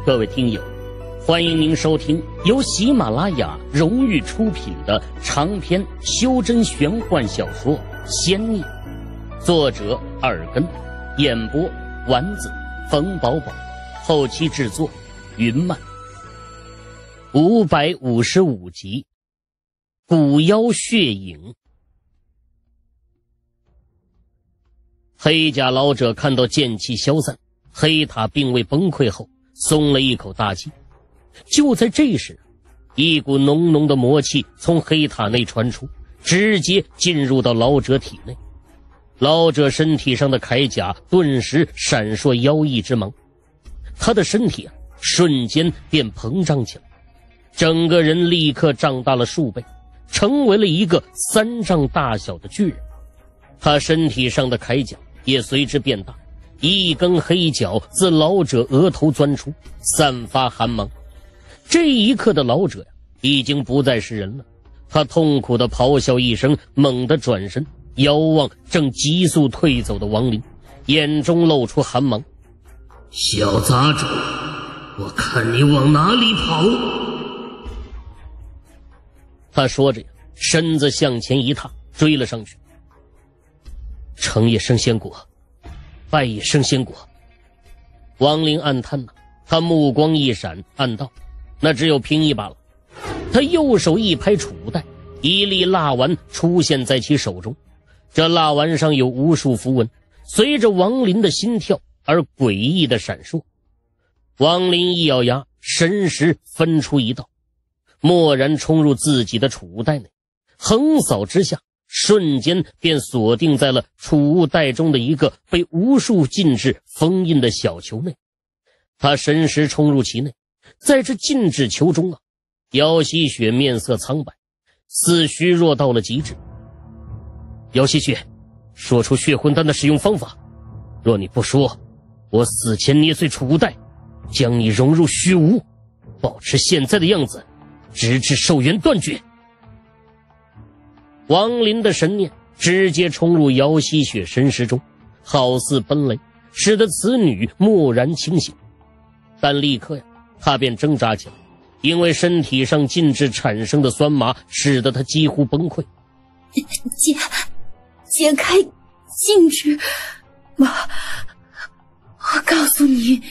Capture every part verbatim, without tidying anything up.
各位听友，欢迎您收听由喜马拉雅荣誉出品的长篇修真玄幻小说《仙孽》，作者耳根，演播丸子、冯宝宝，后期制作云漫。五百五十五集，古妖血影。黑甲老者看到剑气消散，黑塔并未崩溃后，松了一口大气。就在这时，一股浓浓的魔气从黑塔内传出，直接进入到老者体内。老者身体上的铠甲顿时闪烁妖异之芒，他的身体啊，瞬间便膨胀起来，整个人立刻长大了数倍，成为了一个三丈大小的巨人。他身体上的铠甲也随之变大，一根黑角自老者额头钻出，散发寒芒。这一刻的老者呀，已经不再是人了。他痛苦地咆哮一声，猛地转身，遥望正急速退走的亡灵，眼中露出寒芒。 小杂种，我看你往哪里跑！ 他说着，身子向前一踏，追了上去。成也生仙果，败也生仙果。亡灵暗叹呐，他目光一闪，暗道那只有拼一把了。他右手一拍储物袋，一粒蜡丸出现在其手中，这蜡丸上有无数符文，随着亡灵的心跳而诡异的闪烁。亡灵一咬牙，神识分出一道，蓦然冲入自己的储物袋内，横扫之下，瞬间便锁定在了储物袋中的一个被无数禁制封印的小球内。他神识冲入其内，在这禁制球中啊，姚希雪面色苍白，似虚弱到了极致。姚希雪，说出血魂丹的使用方法，若你不说，我死前捏碎储物袋，将你融入虚无，保持现在的样子，直至寿元断绝。亡灵的神念直接冲入姚希雪神识中，好似奔雷，使得此女蓦然清醒。但立刻呀，她便挣扎起来，因为身体上禁制产生的酸麻使得她几乎崩溃。 解解开禁制，我我告诉你。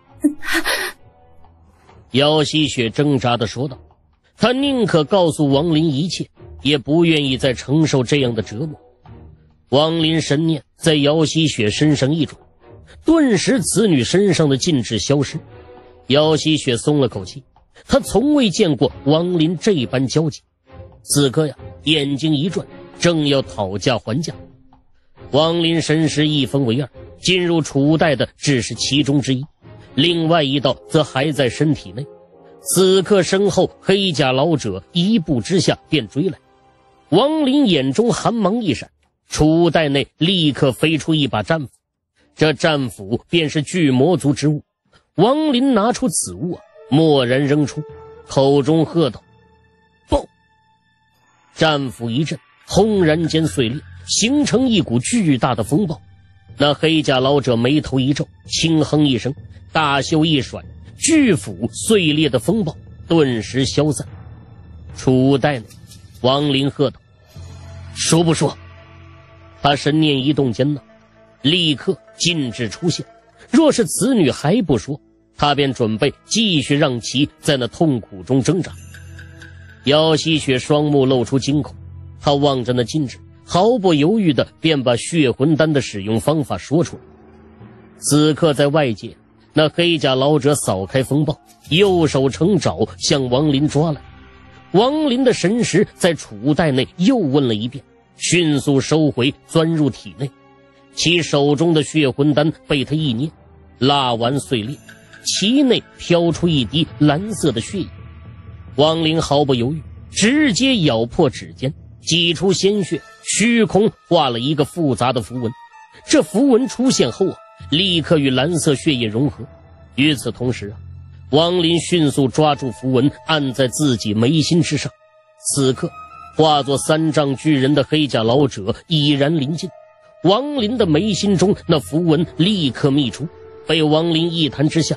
姚希雪挣扎地说道，她宁可告诉亡灵一切，也不愿意再承受这样的折磨。亡灵神念在姚希雪身上一转，顿时此女身上的禁制消失。姚希雪松了口气，她从未见过亡灵这般焦急。此刻呀，眼睛一转，正要讨价还价。亡灵神识一分为二，进入储物袋的只是其中之一，另外一道则还在身体内。此刻身后黑甲老者一步之下便追来。亡灵眼中寒芒一闪，储物袋内立刻飞出一把战斧，这战斧便是巨魔族之物。亡灵拿出此物啊，蓦然扔出，口中喝道：爆！战斧一震，轰然间碎裂，形成一股巨大的风暴。那黑甲老者眉头一皱，轻哼一声，大袖一甩，巨斧碎裂的风暴顿时消散。储物袋内，亡灵喝道：说不说？他神念一动间呢，立刻禁制出现。若是此女还不说，他便准备继续让其在那痛苦中挣扎。姚希雪双目露出惊恐，他望着那禁制，毫不犹豫地便把血魂丹的使用方法说出来。此刻在外界，那黑甲老者扫开风暴，右手成爪向亡灵抓来。亡灵的神识在储物袋内又问了一遍，迅速收回，钻入体内。其手中的血魂丹被他一捏，蜡丸碎裂，其内飘出一滴蓝色的血液。亡灵毫不犹豫，直接咬破指尖，挤出鲜血，虚空画了一个复杂的符文。这符文出现后啊，立刻与蓝色血液融合。与此同时啊，亡灵迅速抓住符文，按在自己眉心之上。此刻化作三丈巨人的黑甲老者已然临近，亡灵的眉心中那符文立刻密出，被亡灵一弹之下，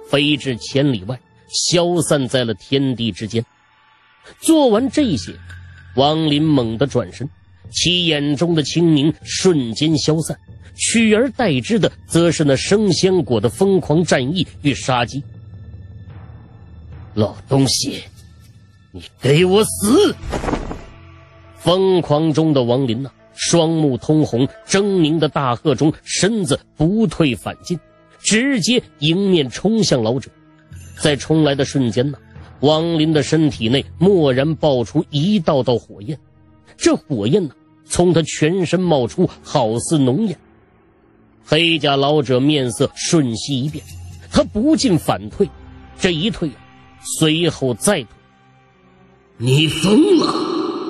飞至千里外，消散在了天地之间。做完这些，王林猛地转身，其眼中的清明瞬间消散，取而代之的则是那生鲜果的疯狂战意与杀机。 老东西，你给我死！ 疯狂中的王林呐、啊，双目通红，狰狞的大喝中，身子不退反进，直接迎面冲向老者。在冲来的瞬间呢、啊，王林的身体内蓦然爆出一道道火焰，这火焰呢、啊，从他全身冒出，好似浓烟。黑甲老者面色瞬息一变，他不禁反退，这一退啊，随后再退。 你疯了！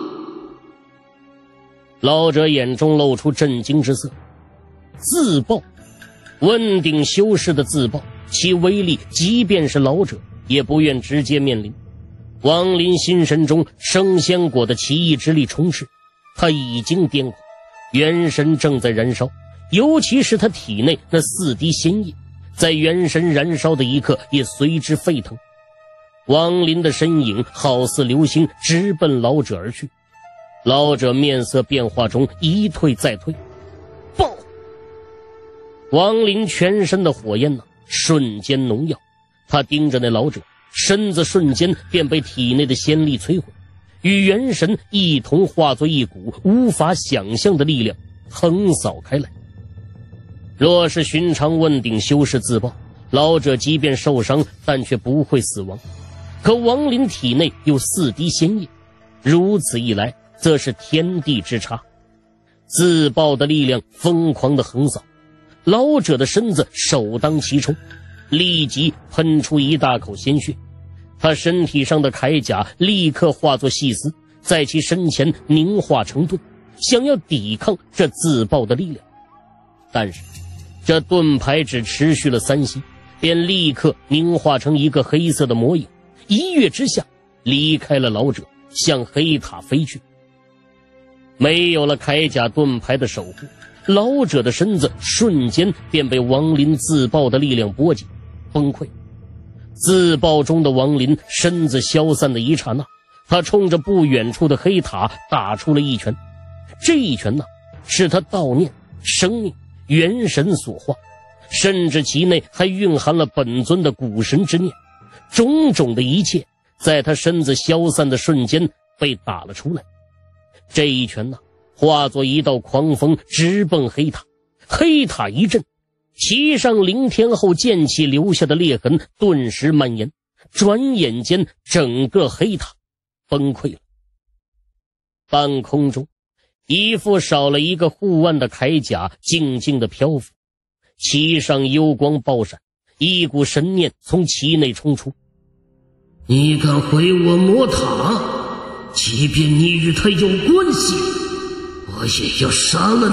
老者眼中露出震惊之色。自爆，问鼎修士的自爆，其威力即便是老者也不愿直接面临。王林心神中生鲜果的奇异之力充斥，他已经癫狂，元神正在燃烧，尤其是他体内那四滴仙液，在元神燃烧的一刻也随之沸腾。王林的身影好似流星，直奔老者而去。老者面色变化中一退再退，爆！王林全身的火焰呢、啊，瞬间浓耀，他盯着那老者，身子瞬间便被体内的仙力摧毁，与元神一同化作一股无法想象的力量横扫开来。若是寻常问鼎修士自爆，老者即便受伤，但却不会死亡。可王林体内有四滴仙液，如此一来则是天地之差。自爆的力量疯狂地横扫，老者的身子首当其冲，立即喷出一大口鲜血。他身体上的铠甲立刻化作细丝，在其身前凝化成盾，想要抵抗这自爆的力量。但是这盾牌只持续了三息，便立刻凝化成一个黑色的魔影，一跃之下离开了老者，向黑塔飞去。没有了铠甲盾牌的守护，老者的身子瞬间便被王林自爆的力量波及崩溃。自爆中的王林身子消散的一刹那，他冲着不远处的黑塔打出了一拳。这一拳呢，是他悼念生命元神所化，甚至其内还蕴含了本尊的古神之念。种种的一切在他身子消散的瞬间被打了出来。这一拳呢，化作一道狂风直奔黑塔，黑塔一震，其上凌天后剑气留下的裂痕顿时蔓延，转眼间整个黑塔崩溃了。半空中，一副少了一个护腕的铠甲静静地漂浮，其上幽光爆闪，一股神念从其内冲出。 你敢毁我魔塔，即便你与他有关系，我也要杀了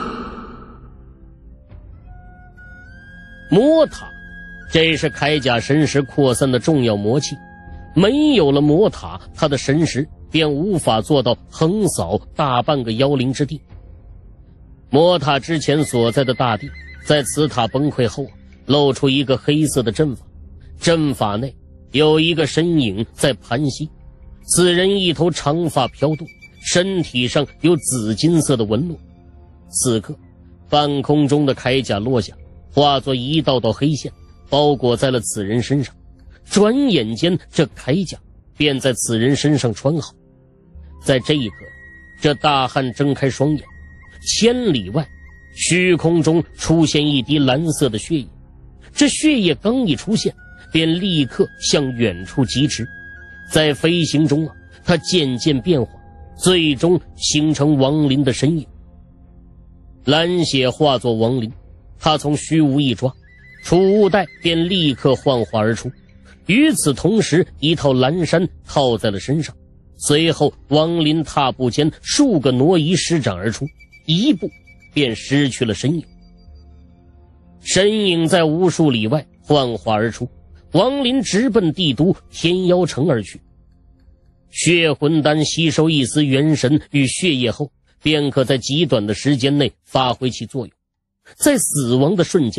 你。魔塔，这是铠甲神识扩散的重要魔器，没有了魔塔，他的神识便无法做到横扫大半个妖灵之地。魔塔之前所在的大地，在此塔崩溃后露出一个黑色的阵法，阵法内有一个身影在盘膝，此人一头长发飘动，身体上有紫金色的纹路。此刻半空中的铠甲落下，化作一道道黑线，包裹在了此人身上。转眼间，这铠甲便在此人身上穿好。在这一刻，这大汉睁开双眼，千里外虚空中出现一滴蓝色的血液，这血液刚一出现，便立刻向远处疾驰。在飞行中啊，它渐渐变化，最终形成王林的身影。蓝血化作王林，他从虚无一抓，储物袋便立刻幻化而出。与此同时，一套蓝衫套在了身上，随后王林踏步间数个挪移施展而出，一步便失去了身影。身影在无数里外幻化而出，王林直奔帝都天妖城而去。血魂丹吸收一丝元神与血液后，便可在极短的时间内发挥其作用。在死亡的瞬间，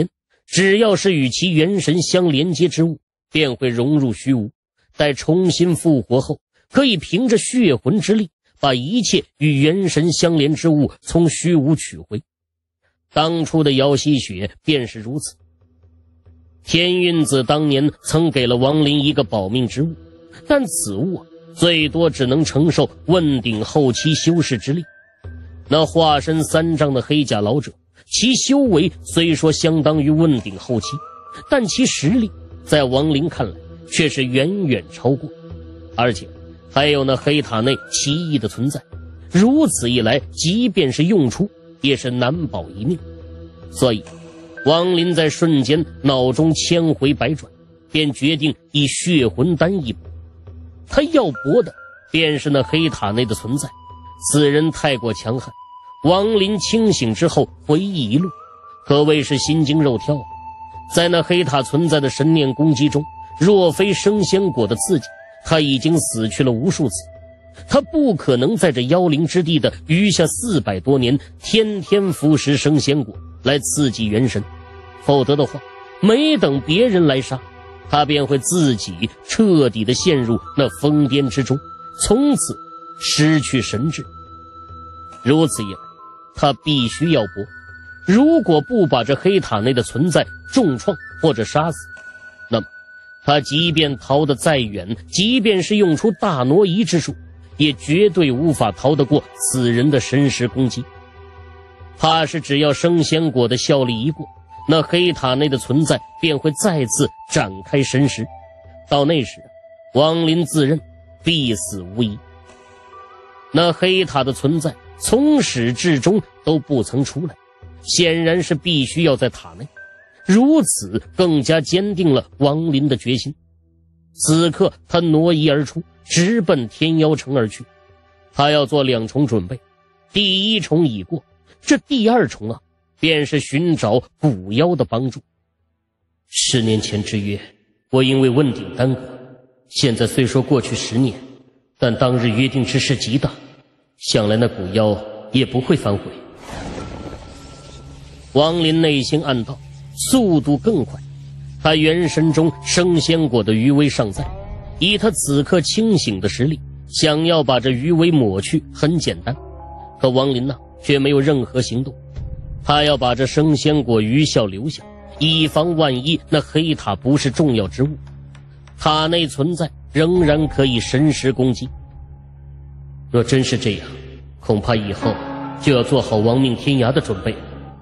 只要是与其元神相连接之物，便会融入虚无，待重新复活后，可以凭着血魂之力，把一切与元神相连之物从虚无取回。当初的瑶溪雪便是如此。天运子当年曾给了王林一个保命之物，但此物啊，最多只能承受问鼎后期修士之力。那化身三丈的黑甲老者，其修为虽说相当于问鼎后期，但其实力在王林看来却是远远超过，而且还有那黑塔内奇异的存在，如此一来，即便是用出也是难保一命。所以王林在瞬间脑中千回百转，便决定以血魂丹一搏。他要搏的便是那黑塔内的存在，此人太过强悍。王林清醒之后回忆一路，可谓是心惊肉跳啊。在那黑塔存在的神念攻击中，若非升仙果的刺激，他已经死去了无数次。他不可能在这妖灵之地的余下四百多年天天服食升仙果来刺激元神，否则的话，没等别人来杀，他便会自己彻底的陷入那疯癫之中，从此失去神智。如此一来，他必须要搏，如果不把这黑塔内的存在重创或者杀死，那么他即便逃得再远，即便是用出大挪移之术，也绝对无法逃得过此人的神识攻击。怕是只要升仙果的效力一过，那黑塔内的存在便会再次展开神识，到那时，王林自认必死无疑。那黑塔的存在从始至终都不曾出来，显然是必须要在塔内，如此更加坚定了王林的决心。此刻他挪移而出，直奔天妖城而去。他要做两重准备，第一重已过，这第二重啊，便是寻找古妖的帮助。十年前之约，我因为问鼎耽搁，现在虽说过去十年，但当日约定之事极大，想来那古妖也不会反悔。王林内心暗道，速度更快，他元神中升仙果的余威尚在，以他此刻清醒的实力，想要把这余威抹去很简单。可王林呢，却没有任何行动。他要把这升仙果余效留下，以防万一那黑塔不是重要之物，塔内存在仍然可以神识攻击。若真是这样，恐怕以后就要做好亡命天涯的准备了。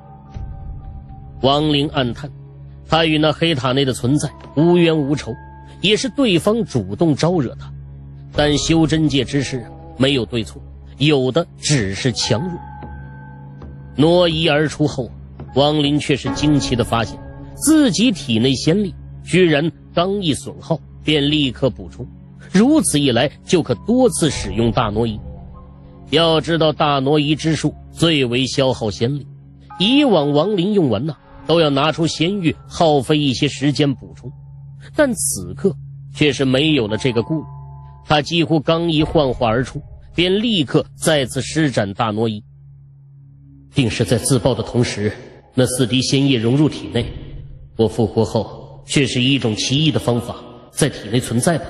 王林暗叹，他与那黑塔内的存在无冤无仇，也是对方主动招惹他。但修真界之事没有对错，有的只是强弱。挪移而出后，王林却是惊奇地发现，自己体内仙力居然刚一损耗便立刻补充，如此一来就可多次使用大挪移。要知道大挪移之术最为消耗仙力，以往王林用完呢，都要拿出仙玉耗费一些时间补充，但此刻却是没有了这个顾虑。他几乎刚一幻化而出，便立刻再次施展大挪移。定是在自爆的同时，那四滴仙液融入体内，我复活后却是一种奇异的方法在体内存在吧。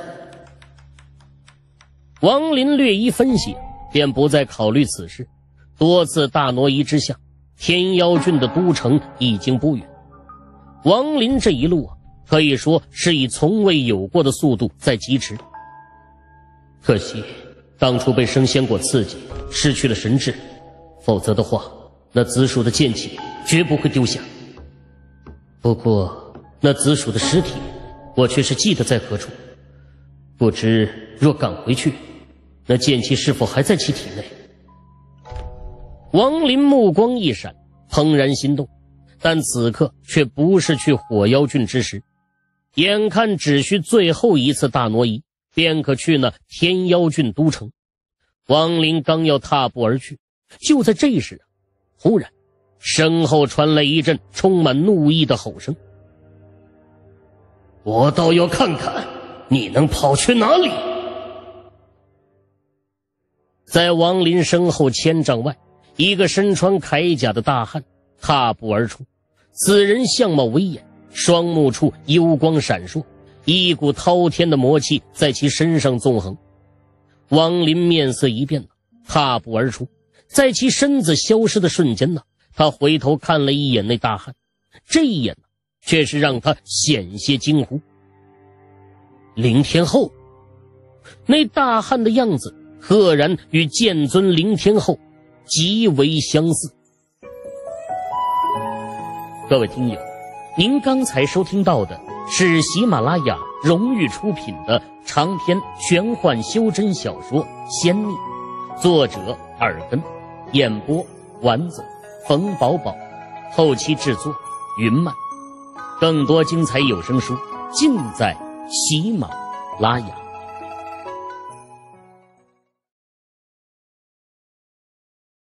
王林略一分析，便不再考虑此事。多次大挪移之下，天妖郡的都城已经不远。王林这一路啊，可以说是以从未有过的速度在疾驰。可惜当初被升仙果刺激，失去了神智，否则的话，那紫薯的剑气绝不会丢下。不过那紫薯的尸体我却是记得在何处，不知若赶回去，那剑气是否还在其体内。王林目光一闪，怦然心动，但此刻却不是去火妖郡之时，眼看只需最后一次大挪移，便可去那天妖郡都城。王林刚要踏步而去，就在这时，忽然身后传来一阵充满怒意的吼声： 我倒要看看你能跑去哪里！ 在王林身后千丈外，一个身穿铠甲的大汉踏步而出， 此人相貌威严，双目处幽光闪烁，一股滔天的魔气在其身上纵横。王林面色一变，踏步而出，在其身子消失的瞬间呢，他回头看了一眼那大汉，这一眼呢，却是让他险些惊呼。凌天后，那大汉的样子赫然与剑尊凌天后极为相似。各位听友，您刚才收听到的是喜马拉雅荣誉出品的长篇玄幻修真小说《仙逆》，作者耳根，演播丸子、冯宝宝，后期制作云漫。更多精彩有声书尽在喜马拉雅。